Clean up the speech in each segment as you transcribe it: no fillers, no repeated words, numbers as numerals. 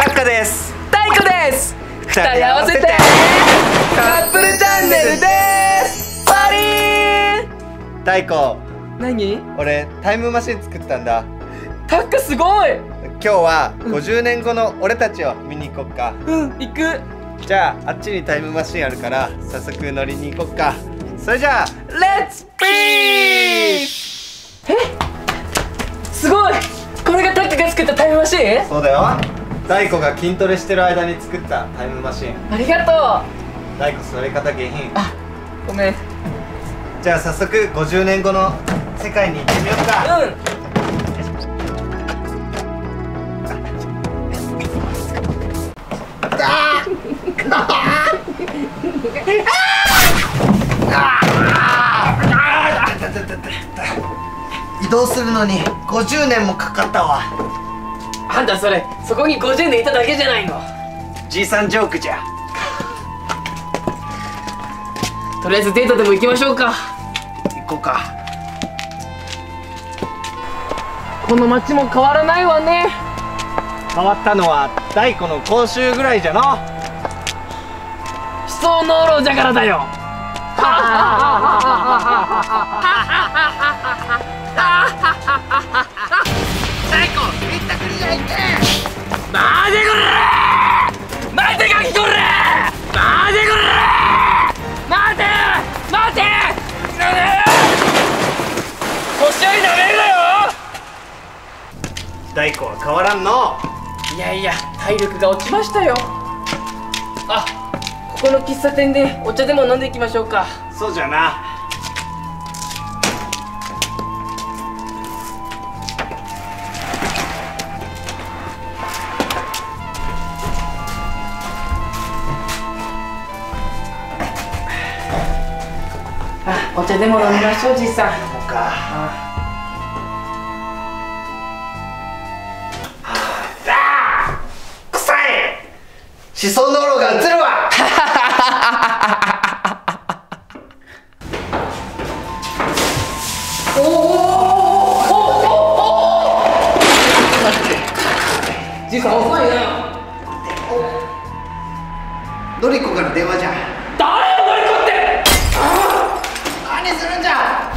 タッカです。 タイコです。二人合わせてカップルチャンネルです。パリーン。 タイコ、 何？ 俺タイムマシン作ったんだ。 タッカすごい。 今日は50年後の俺たちを見に行こっか。 行く。 じゃああっちにタイムマシンあるから早速乗りに行こっか。それじゃあレッツピース。すごい。これがタッカが作ったタイムマシン？ そうだよ。大子が筋トレしてる間に作ったタイムマシン。 ありがとう。 大子座り方下品。 あ、ごめん。 じゃあ早速50年後の世界に行ってみようか。移動するのに50年もかかったわ。 あんたそこに50年いただけじゃないの。 じいさんジョークじゃ。 とりあえずデートでも行きましょうか。 行こうか。 この街も変わらないわね。 変わったのは大子の口臭ぐらいじゃの。 思想濃炉じゃからだよ。 大子ひったくりじゃいけ。 待てこらー。待てガキこらー。待てこらー。待て待て腰合いなめるなよ。 大子は変わらんの。 いやいや、体力が落ちましたよ。あ、ここの喫茶店でお茶でも飲んでいきましょうか。 そうじゃな。 あ、お茶でも飲みましょう、じいさん。 飲もうか。臭い。シソノロが映るわ。 じいさん遅いな。 のりこから電話じゃ。 誰よのりこって。 何するんじゃ。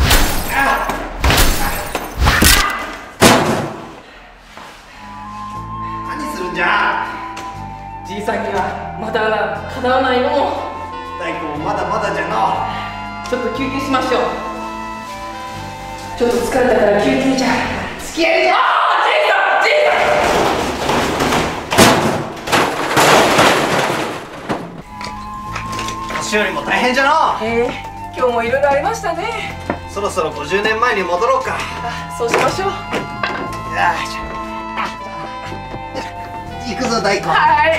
何するんじゃ。 じいさんにはまだかなわないの。 大子もまだまだじゃの。 ちょっと休憩しましょう。ちょっと疲れたから休憩じゃ。付き合いじゃ。じいさん年寄りも大変じゃの。 今日もいろいろありましたね。 そろそろ50年前に戻ろうか。 そうしましょう。 行くぞ大子。 はい。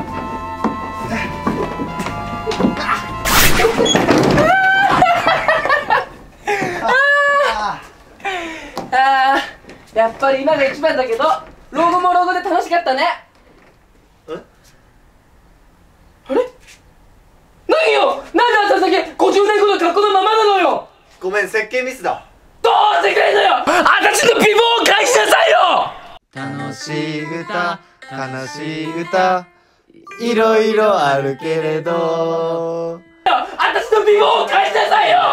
やっぱり今が一番だけど、老後も老後で楽しかったね。あれ？何よ、なんであんただけ50年後の格好のままなのよ。 ごめん、設計ミスだ。 どうしてくれんのよ。あんたちの美貌を返しなさいよ。 楽しい歌、悲しい歌、いろいろあるけれど、 あんたちの美貌を返しなさいよ。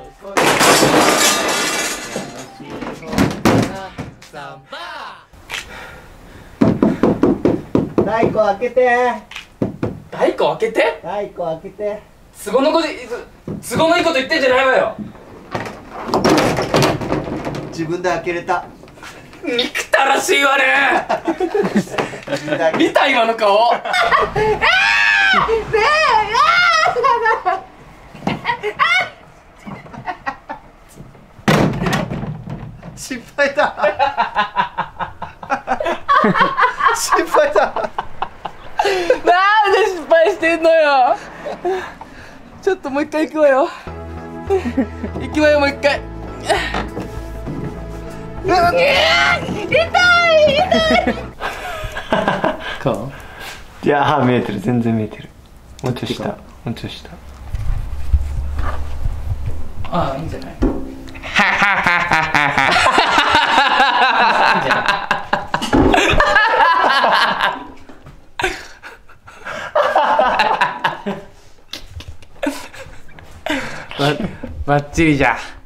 大子開けて。 大子開けて。 大子開けて。 都合のいいこと言ってんじゃないわよ。 自分で開けれた。 憎たらしいわね。見た今の顔。 失敗だ。失敗だ。 なんで失敗してんのよ。ちょっともう一回行くわよ。行くわよ、もう一回。痛い。 こう。いや、歯見えてる、全然見えてる。もうちょい下、もうちょい下。 ああ、いいんじゃない。 ばっちりじゃ。